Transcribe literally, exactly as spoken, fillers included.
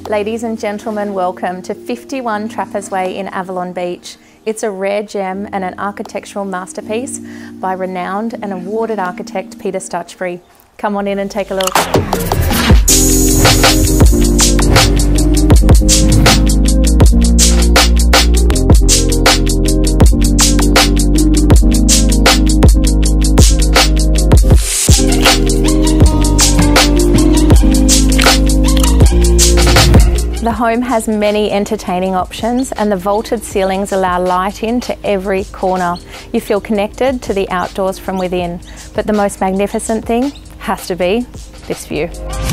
Ladies and gentlemen, welcome to fifty-one Trappers Way in Avalon Beach. It's a rare gem and an architectural masterpiece by renowned and awarded architect Peter Stutchbury. Come on in and take a look. The home has many entertaining options and the vaulted ceilings allow light into every corner. You feel connected to the outdoors from within, but the most magnificent thing has to be this view.